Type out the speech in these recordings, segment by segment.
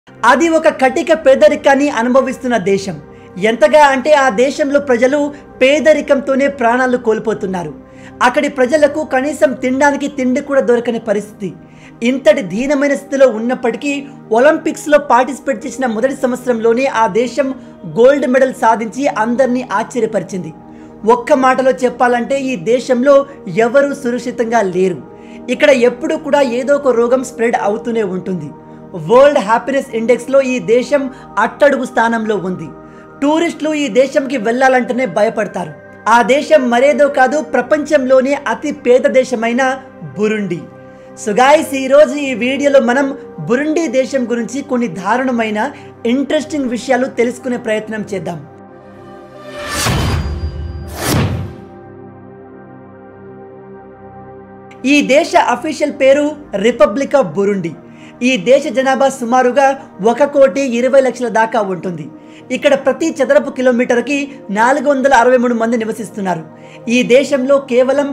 అది ఒక కటిక పేదరికాన్ని అనుభవిస్తున్న దేశం. ఎంతగా అంటే ఆ దేశంలో ప్రజలు పేదరికంతోనే ప్రాణాలు కోల్పోతున్నారు. అక్కడి ప్రజలకు కనీసం తినడానికి తిండి కూడా దొరకని పరిస్థితి. ఇంతటి దీనమైన స్థితిలో ఉన్నప్పటికీ ఒలింపిక్స్లో పార్టిసిపేట్ చేసిన మొదటి సంవత్సరంలోనే ఆ దేశం గోల్డ్ మెడల్ సాధించి అందరినీ ఆశ్చర్యపరిచింది. ఒక్క మాటలో చెప్పాలంటే ఈ దేశంలో ఎవరూ సురక్షితంగా లేరు. ఇక్కడ ఎప్పుడు కూడా ఏదో ఒక రోగం స్ప్రెడ్ అవుతూనే ఉంటుంది. వరల్డ్ హ్యాపీనెస్ ఇండెక్స్లో ఈ దేశం అట్టడుగు స్థానంలో ఉంది. టూరిస్టులు ఈ దేశంకి వెళ్ళాలంటేనే భయపడతారు. ఆ దేశం మరేదో కాదు, ప్రపంచంలోనే అతి పేద దేశమైన బురుండి. సో గాయ్స్, ఈరోజు ఈ వీడియోలో మనం బురుండి దేశం గురించి కొన్ని దారుణమైన ఇంట్రెస్టింగ్ విషయాలు తెలుసుకునే ప్రయత్నం చేద్దాం. ఈ దేశ అఫీషియల్ పేరు రిపబ్లిక్ ఆఫ్ బురుండి. ఈ దేశ జనాభా సుమారుగా 1,20,00,000 దాకా ఉంటుంది. ఇక్కడ ప్రతి చదరపు కిలోమీటర్కి 463 మంది నివసిస్తున్నారు. ఈ దేశంలో కేవలం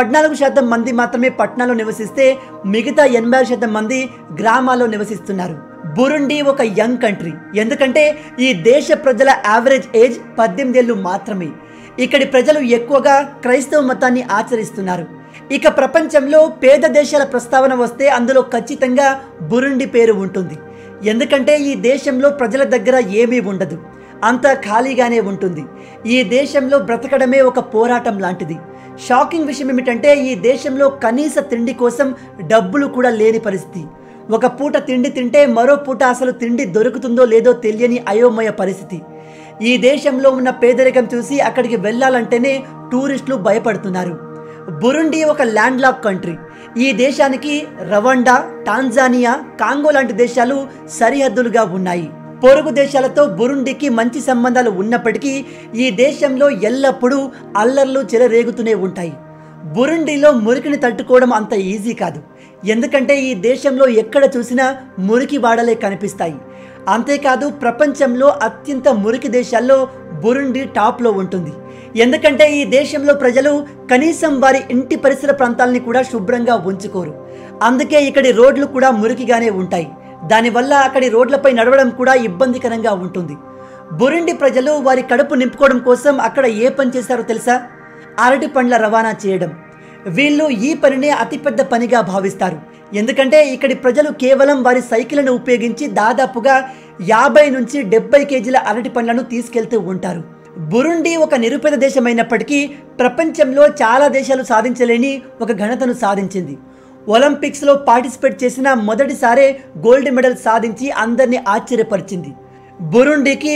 14% మంది మాత్రమే పట్టణాల్లో నివసిస్తే మిగతా 86% మంది గ్రామాల్లో నివసిస్తున్నారు. బురుండి ఒక యంగ్ కంట్రీ, ఎందుకంటే ఈ దేశ ప్రజల యావరేజ్ ఏజ్ 18 ఏళ్ళు మాత్రమే. ఇక్కడి ప్రజలు ఎక్కువగా క్రైస్తవ మతాన్ని ఆచరిస్తున్నారు. ఇక ప్రపంచంలో పేద దేశాల ప్రస్తావన వస్తే అందులో ఖచ్చితంగా బురుండి పేరు ఉంటుంది. ఎందుకంటే ఈ దేశంలో ప్రజల దగ్గర ఏమీ ఉండదు, అంతా ఖాళీగానే ఉంటుంది. ఈ దేశంలో బ్రతకడమే ఒక పోరాటం లాంటిది. షాకింగ్ విషయం ఏమిటంటే ఈ దేశంలో కనీస తిండి కోసం డబ్బులు కూడా లేని పరిస్థితి. ఒక పూట తిండి తింటే మరో పూట అసలు తిండి దొరుకుతుందో లేదో తెలియని అయోమయ పరిస్థితి. ఈ దేశంలో ఉన్న పేదరికం చూసి అక్కడికి వెళ్ళాలంటేనే టూరిస్టులు భయపడుతున్నారు. బురుండి ఒక ల్యాండ్ లాక్ కంట్రీ. ఈ దేశానికి రవాండా, టాంజానియా, కాంగో లాంటి దేశాలు సరిహద్దులుగా ఉన్నాయి. పొరుగు దేశాలతో బురుండికి మంచి సంబంధాలు ఉన్నప్పటికీ ఈ దేశంలో ఎల్లప్పుడూ అల్లర్లు చెలరేగుతూనే ఉంటాయి. బురుండిలో మురికిని తట్టుకోవడం అంత ఈజీ కాదు. ఎందుకంటే ఈ దేశంలో ఎక్కడ చూసినా మురికి వాడలే కనిపిస్తాయి. అంతేకాదు ప్రపంచంలో అత్యంత మురికి దేశాల్లో బురుండి టాప్లో ఉంటుంది. ఎందుకంటే ఈ దేశంలో ప్రజలు కనీసం వారి ఇంటి పరిసర ప్రాంతాలని కూడా శుభ్రంగా ఉంచుకోరు. అందుకే ఇక్కడి రోడ్లు కూడా మురికిగానే ఉంటాయి. దానివల్ల అక్కడి రోడ్లపై నడవడం కూడా ఇబ్బందికరంగా ఉంటుంది. బురుండి ప్రజలు వారి కడుపు నింపుకోవడం కోసం అక్కడ ఏ పని చేశారో తెలుసా? అరటి పండ్ల రవాణా చేయడం. వీళ్ళు ఈ పనినే అతిపెద్ద పనిగా భావిస్తారు. ఎందుకంటే ఇక్కడి ప్రజలు కేవలం వారి సైకిళ్లను ఉపయోగించి దాదాపుగా 50 నుంచి 70 కేజీల అరటి పండ్లను తీసుకెళ్తూ ఉంటారు. బురుండి ఒక నిరుపేద దేశమైనప్పటికీ ప్రపంచంలో చాలా దేశాలు సాధించలేని ఒక ఘనతను సాధించింది. ఒలింపిక్స్లో పార్టిసిపేట్ చేసిన మొదటిసారే గోల్డ్ మెడల్ సాధించి అందరినీ ఆశ్చర్యపరిచింది. బురుండికి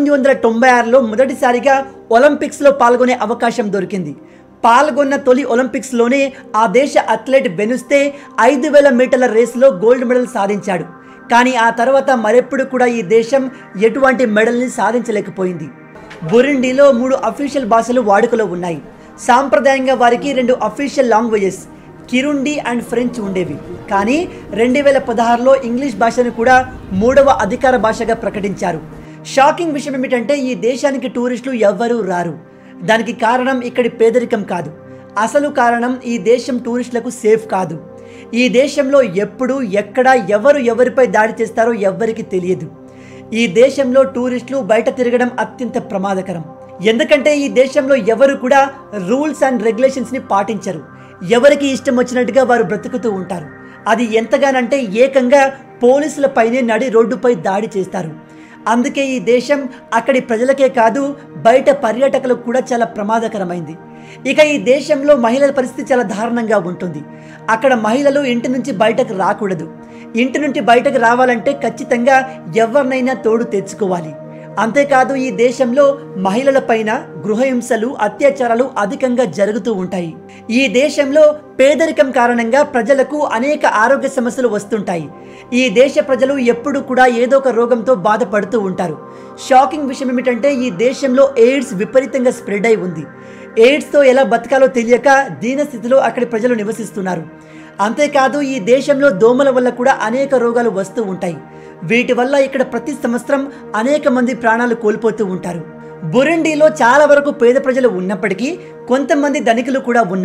1996లో మొదటిసారిగా ఒలింపిక్స్లో పాల్గొనే అవకాశం దొరికింది. పాల్గొన్న తొలి ఒలింపిక్స్లోనే ఆ దేశ అథ్లెట్ బెనుస్తే 5000 మీటర్ల రేసులో గోల్డ్ మెడల్ సాధించాడు. కానీ ఆ తర్వాత మరెప్పుడు కూడా ఈ దేశం ఎటువంటి మెడల్ని సాధించలేకపోయింది. బురుండిలో 3 అఫీషియల్ భాషలు వాడుకలో ఉన్నాయి. సాంప్రదాయంగా వారికి 2 official languages Kirundi and French ఉండేవి. కానీ 2016లో ఇంగ్లీష్ భాషను కూడా 3వ అధికార భాషగా ప్రకటించారు. షాకింగ్ విషయం ఏమిటంటే ఈ దేశానికి టూరిస్టులు ఎవ్వరూ రారు. దానికి కారణం ఇక్కడి పేదరికం కాదు. అసలు కారణం ఈ దేశం టూరిస్టులకు సేఫ్ కాదు. ఈ దేశంలో ఎప్పుడు ఎక్కడ ఎవరు ఎవరిపై దాడి చేస్తారో ఎవ్వరికి తెలియదు. ఈ దేశంలో టూరిస్టులు బయట తిరగడం అత్యంత ప్రమాదకరం. ఎందుకంటే ఈ దేశంలో ఎవరు కూడా రూల్స్ అండ్ రెగ్యులేషన్స్ని పాటించరు. ఎవరికి ఇష్టం వచ్చినట్టుగా వారు బ్రతుకుతూ ఉంటారు. అది ఎంతగానంటే ఏకంగా పోలీసులపైనే నడి రోడ్డుపై దాడి చేస్తారు. అందుకే ఈ దేశం అక్కడి ప్రజలకే కాదు బయట పర్యాటకులకు కూడా చాలా ప్రమాదకరమైంది. ఇక ఈ దేశంలో మహిళల పరిస్థితి చాలా దారుణంగా ఉంటుంది. అక్కడ మహిళలు ఇంటి నుంచి బయటకు రాకూడదు. ఇంటి నుండి బయటకు రావాలంటే ఖచ్చితంగా ఎవరినైనా తోడు తెచ్చుకోవాలి. అంతేకాదు ఈ దేశంలో మహిళల పైన గృహహింసలు, అత్యాచారాలు అధికంగా జరుగుతూ ఉంటాయి. ఈ దేశంలో పేదరికం కారణంగా ప్రజలకు అనేక ఆరోగ్య సమస్యలు వస్తుంటాయి. ఈ దేశ ప్రజలు ఎప్పుడు కూడా ఏదో ఒక రోగంతో బాధపడుతూ ఉంటారు. షాకింగ్ విషయం ఏమిటంటే ఈ దేశంలో ఎయిడ్స్ విపరీతంగా స్ప్రెడ్ అయి ఉంది. ఎయిడ్స్తో ఎలా బతకాలో తెలియక దీనస్థితిలో అక్కడి ప్రజలు నివసిస్తున్నారు. అంతేకాదు ఈ దేశంలో దోమల వల్ల కూడా అనేక రోగాలు వస్తూ ఉంటాయి. వీటి వల్ల ఇక్కడ ప్రతి సంవత్సరం అనేక మంది ప్రాణాలు కోల్పోతూ ఉంటారు. బురుండిలో చాలా వరకు పేద ప్రజలు ఉన్నప్పటికీ కొంతమంది ధనికులు కూడా ఉన్నారు.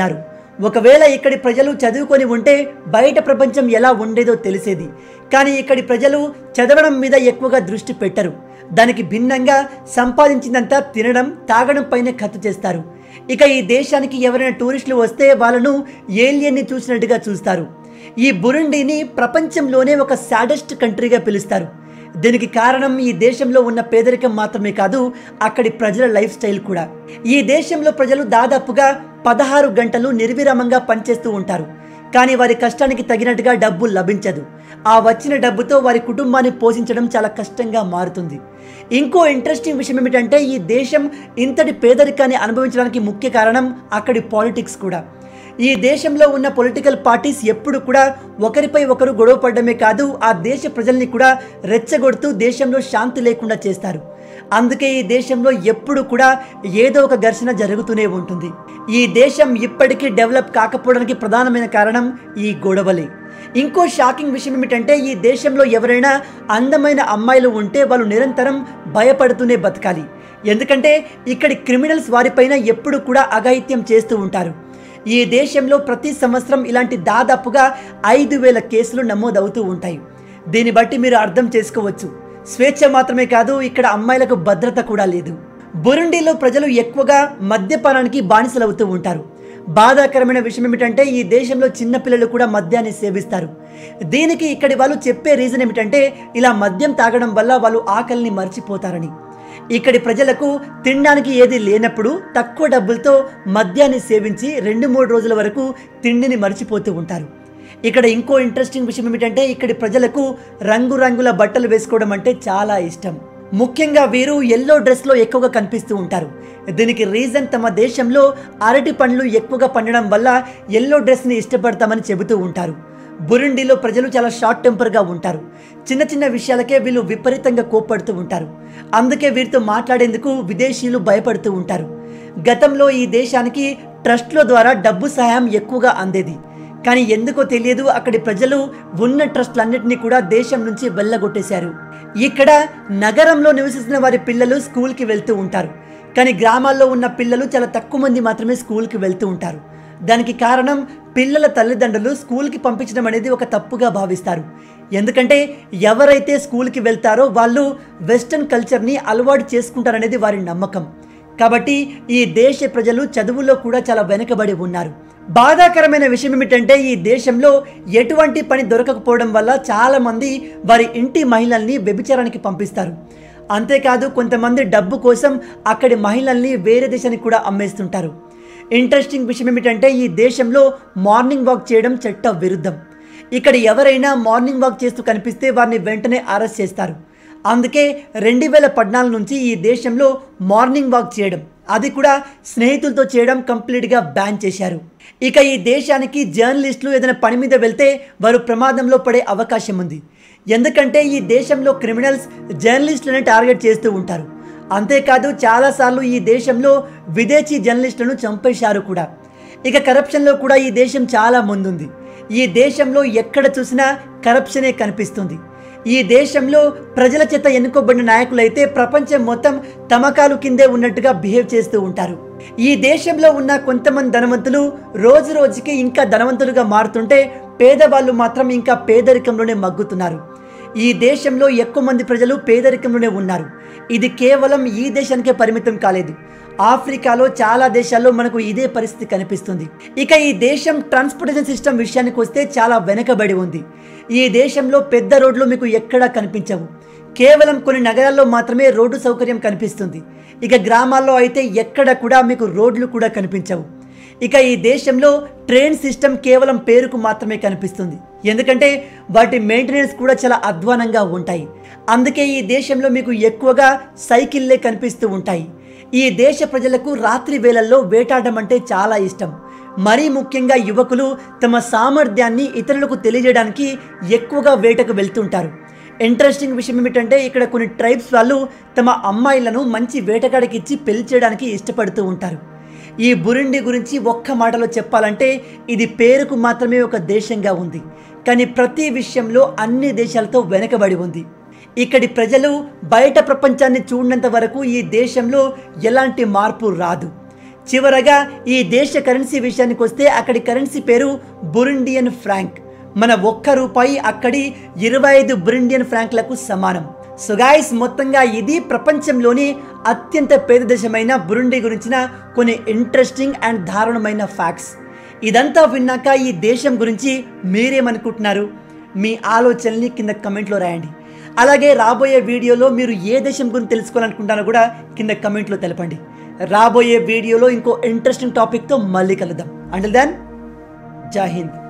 ఒకవేళ ఇక్కడి ప్రజలు చదువుకొని ఉంటే బయట ప్రపంచం ఎలా ఉండేదో తెలిసేది. కానీ ఇక్కడి ప్రజలు చదవడం మీద ఎక్కువగా దృష్టి పెట్టరు. దానికి భిన్నంగా సంపాదించిందంతా తినడం, తాగడం పైనే ఖర్చు చేస్తారు. ఇక ఈ దేశానికి ఎవరైనా టూరిస్టులు వస్తే వాళ్ళను ఏలియన్ని చూసినట్టుగా చూస్తారు. ఈ బురుండిని ప్రపంచంలోనే ఒక సాడెస్ట్ కంట్రీగా పిలుస్తారు. దీనికి కారణం ఈ దేశంలో ఉన్న పేదరికం మాత్రమే కాదు, అక్కడి ప్రజల లైఫ్ స్టైల్ కూడా. ఈ దేశంలో ప్రజలు దాదాపుగా 16 గంటలు నిర్విరామంగా పనిచేస్తూ ఉంటారు. కానీ వారి కష్టానికి తగినట్టుగా డబ్బు లభించదు. ఆ వచ్చిన డబ్బుతో వారి కుటుంబాన్ని పోషించడం చాలా కష్టంగా మారుతుంది. ఇంకో ఇంట్రెస్టింగ్ విషయం ఏమిటంటే ఈ దేశం ఇంతటి పేదరికాన్ని అనుభవించడానికి ముఖ్య కారణం అక్కడి పాలిటిక్స్ కూడా. ఈ దేశంలో ఉన్న పొలిటికల్ పార్టీస్ ఎప్పుడు కూడా ఒకరిపై ఒకరు గొడవ పడడమే కాదు, ఆ దేశ ప్రజల్ని కూడా రెచ్చగొడుతూ దేశంలో శాంతి లేకుండా చేస్తారు. అందుకే ఈ దేశంలో ఎప్పుడు కూడా ఏదో ఒక ఘర్షణ జరుగుతూనే ఉంటుంది. ఈ దేశం ఇప్పటికీ డెవలప్ కాకపోవడానికి ప్రధానమైన కారణం ఈ గొడవలే. ఇంకో షాకింగ్ విషయం ఏమిటంటే ఈ దేశంలో ఎవరైనా అందమైన అమ్మాయిలు ఉంటే వాళ్ళు నిరంతరం భయపడుతూనే బతకాలి. ఎందుకంటే ఇక్కడి క్రిమినల్స్ వారిపైన ఎప్పుడు కూడా అఘాయిత్యం చేస్తూ ఉంటారు. ఈ దేశంలో ప్రతి సంవత్సరం ఇలాంటి దాదాపుగా 5,000 కేసులు నమోదవుతూ ఉంటాయి. దీన్ని బట్టి మీరు అర్థం చేసుకోవచ్చు, స్వేచ్ఛ మాత్రమే కాదు, ఇక్కడ అమ్మాయిలకు భద్రత కూడా లేదు. బురుండిలో ప్రజలు ఎక్కువగా మద్యపానానికి బానిసలవుతూ ఉంటారు. బాధాకరమైన విషయం ఏమిటంటే ఈ దేశంలో చిన్నపిల్లలు కూడా మద్యాన్ని సేవిస్తారు. దీనికి ఇక్కడి వాళ్ళు చెప్పే రీజన్ ఏమిటంటే ఇలా మద్యం తాగడం వల్ల వాళ్ళు ఆకలిని మర్చిపోతారని. ఇక్కడి ప్రజలకు తినడానికి ఏది లేనప్పుడు తక్కువ డబ్బులతో మద్యాన్ని సేవించి 2-3 రోజుల వరకు తిండిని మర్చిపోతూ ఉంటారు. ఇక్కడ ఇంకో ఇంట్రెస్టింగ్ విషయం ఏమిటంటే ఇక్కడి ప్రజలకు రంగురంగుల బట్టలు వేసుకోవడం అంటే చాలా ఇష్టం. ముఖ్యంగా వీరు ఎల్లో డ్రెస్లో ఎక్కువగా కనిపిస్తూ ఉంటారు. దీనికి రీజన్ తమ దేశంలో అరటి పండ్లు ఎక్కువగా పండడం వల్ల ఎల్లో డ్రెస్ని ఇష్టపడతామని చెబుతూ ఉంటారు. బురుండిలో ప్రజలు చాలా షార్ట్ టెంపర్గా ఉంటారు. చిన్న చిన్న విషయాలకే వీళ్ళు విపరీతంగా కోప్పడుతూ ఉంటారు. అందుకే వీరితో మాట్లాడేందుకు విదేశీయులు భయపడుతూ ఉంటారు. గతంలో ఈ దేశానికి ట్రస్ట్ల ద్వారా డబ్బు సహాయం ఎక్కువగా అందేది. కానీ ఎందుకో తెలియదు అక్కడి ప్రజలు ఉన్న ట్రస్ట్లన్నింటినీ కూడా దేశం నుంచి వెళ్ళగొట్టేశారు. ఇక్కడ నగరంలో నివసిస్తున్న వారి పిల్లలు స్కూల్కి వెళ్తూ ఉంటారు. కానీ గ్రామాల్లో ఉన్న పిల్లలు చాలా తక్కువ మంది మాత్రమే స్కూల్కి వెళ్తూ ఉంటారు. దానికి కారణం పిల్లల తల్లిదండ్రులు స్కూల్కి పంపించడం అనేది ఒక తప్పుగా భావిస్తారు. ఎందుకంటే ఎవరైతే స్కూల్కి వెళ్తారో వాళ్ళు వెస్టర్న్ కల్చర్ని అలవాటు చేసుకుంటారనేది వారి నమ్మకం. కాబట్టి ఈ దేశ ప్రజలు చదువులో కూడా చాలా వెనుకబడి ఉన్నారు. బాధాకరమైన విషయం ఏమిటంటే ఈ దేశంలో ఎటువంటి పని దొరకకపోవడం వల్ల చాలామంది వారి ఇంటి మహిళల్ని వ్యభిచారానికి పంపిస్తారు. అంతేకాదు కొంతమంది డబ్బు కోసం అక్కడి మహిళల్ని వేరే దేశానికి కూడా అమ్మేస్తుంటారు. ఇంట్రెస్టింగ్ విషయం ఏమిటంటే ఈ దేశంలో మార్నింగ్ వాక్ చేయడం చట్ట విరుద్ధం. ఇక్కడ ఎవరైనా మార్నింగ్ వాక్ చేస్తూ కనిపిస్తే వారిని వెంటనే అరెస్ట్ చేస్తారు. అందుకే 2014 నుంచి ఈ దేశంలో మార్నింగ్ వాక్ చేయడం, అది కూడా స్నేహితులతో చేయడం కంప్లీట్గా బ్యాన్ చేశారు. ఇక ఈ దేశానికి జర్నలిస్టులు ఏదైనా పని మీద వెళ్తే వారు ప్రమాదంలో పడే అవకాశం ఉంది. ఎందుకంటే ఈ దేశంలో క్రిమినల్స్ జర్నలిస్టులను టార్గెట్ చేస్తూ ఉంటారు. అంతేకాదు చాలాసార్లు ఈ దేశంలో విదేశీ జర్నలిస్టులను చంపేశారు కూడా. ఇక కరప్షన్లో కూడా ఈ దేశం చాలా ముందుంది. ఈ దేశంలో ఎక్కడ చూసినా కరప్షనే కనిపిస్తుంది. ఈ దేశంలో ప్రజల చేత ఎన్నుకోబడిన నాయకులైతే ప్రపంచం మొత్తం తమకాలు కిందే ఉన్నట్టుగా బిహేవ్ చేస్తూ ఉంటారు. ఈ దేశంలో ఉన్న కొంతమంది ధనవంతులు రోజు రోజుకి ఇంకా ధనవంతులుగా మారుతుంటే పేదవాళ్ళు మాత్రం ఇంకా పేదరికంలోనే మగ్గుతున్నారు. ఈ దేశంలో ఎక్కువ మంది ప్రజలు పేదరికంలోనే ఉన్నారు. ఇది కేవలం ఈ దేశానికే పరిమితం కాలేదు. ఆఫ్రికాలో చాలా దేశాల్లో మనకు ఇదే పరిస్థితి కనిపిస్తుంది. ఇక ఈ దేశం ట్రాన్స్పోర్టేషన్ సిస్టమ్ విషయానికి వస్తే చాలా వెనుకబడి ఉంది. ఈ దేశంలో పెద్ద రోడ్లు మీకు ఎక్కడా కనిపించవు. కేవలం కొన్ని నగరాల్లో మాత్రమే రోడ్డు సౌకర్యం కనిపిస్తుంది. ఇక గ్రామాల్లో అయితే ఎక్కడ కూడా మీకు రోడ్లు కూడా కనిపించవు. ఇక ఈ దేశంలో ట్రైన్ సిస్టమ్ కేవలం పేరుకు మాత్రమే కనిపిస్తుంది. ఎందుకంటే వాటి మెయింటెనెన్స్ కూడా చాలా అధ్వానంగా ఉంటాయి. అందుకే ఈ దేశంలో మీకు ఎక్కువగా సైకిళ్ళే కనిపిస్తూ ఉంటాయి. ఈ దేశ ప్రజలకు రాత్రి వేళల్లో వేటాడడం అంటే చాలా ఇష్టం. మరీ ముఖ్యంగా యువకులు తమ సామర్థ్యాన్ని ఇతరులకు తెలియజేయడానికి ఎక్కువగా వేటకు వెళ్తుంటారు. ఇంట్రెస్టింగ్ విషయం ఏమిటంటే ఇక్కడ కొన్ని ట్రైబ్స్ వాళ్ళు తమ అమ్మాయిలను మంచి వేటగాడికి ఇచ్చి పెళ్లి చేయడానికి ఇష్టపడుతూ ఉంటారు. ఈ బురుండి గురించి ఒక్క మాటలో చెప్పాలంటే ఇది పేరుకు మాత్రమే ఒక దేశంగా ఉంది, కానీ ప్రతి విషయంలో అన్ని దేశాలతో వెనకబడి ఉంది. ఇక్కడి ప్రజలు బయట ప్రపంచాన్ని చూడనంత వరకు ఈ దేశంలో ఎలాంటి మార్పు రాదు. చివరగా ఈ దేశ కరెన్సీ విషయానికి వస్తే అక్కడి కరెన్సీ పేరు బురుండియన్ ఫ్రాంక్. మన ₹1 అక్కడి 25 బురుండియన్ ఫ్రాంక్లకు సమానం. సో గాయ్స్, మొత్తంగా ఇది ప్రపంచంలోని అత్యంత పేద దేశమైన బురుండి గురించిన కొన్ని ఇంట్రెస్టింగ్ అండ్ దారుణమైన ఫ్యాక్ట్స్. ఇదంతా విన్నాక ఈ దేశం గురించి మీరేమనుకుంటున్నారు? మీ ఆలోచనల్ని కింద కమెంట్లో రాయండి. అలాగే రాబోయే వీడియోలో మీరు ఏ దేశం గురించి తెలుసుకోవాలనుకుంటారో కూడా కింద కమెంట్లో తెలపండి. రాబోయే వీడియోలో ఇంకో ఇంట్రెస్టింగ్ టాపిక్తో మళ్ళీ కలుద్దాం. అంటిల్ దెన్, జై హింద్.